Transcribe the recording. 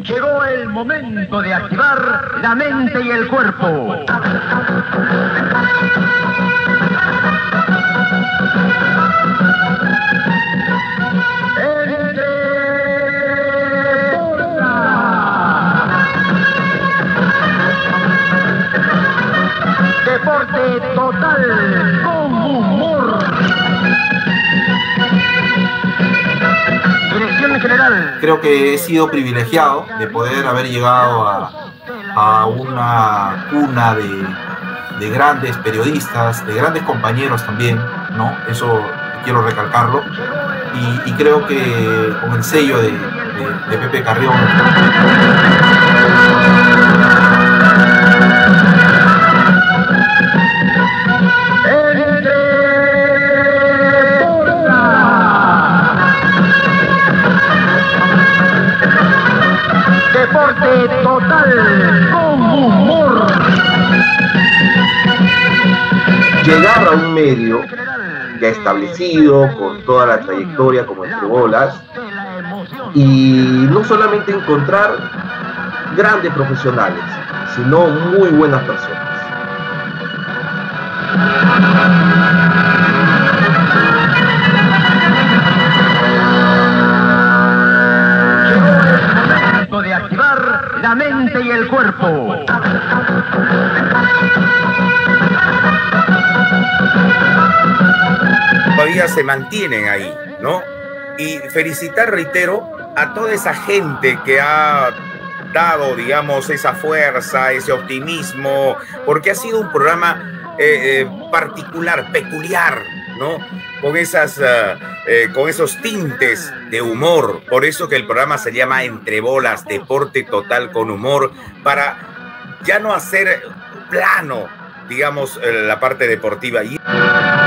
Llegó el momento de activar la mente y el cuerpo. Deporte total con humor. Dirección general. Creo que he sido privilegiado de poder haber llegado a una cuna de grandes periodistas, de grandes compañeros también, ¿no? Eso quiero recalcarlo. Y creo que con el sello de Pepe Carrión. Deporte total con humor. Llegar a un medio ya establecido, con toda la trayectoria como Entre Bolas, y no solamente encontrar grandes profesionales, sino muy buenas personas. De activar la mente y el cuerpo. Todavía se mantienen ahí, ¿no? Y felicitar, reitero, a toda esa gente que ha dado, digamos, esa fuerza, ese optimismo, porque ha sido un programa particular, peculiar, ¿no? Con esos tintes de humor. Por eso que el programa se llama Entre Bolas, deporte total con humor, para ya no hacer plano, digamos, la parte deportiva.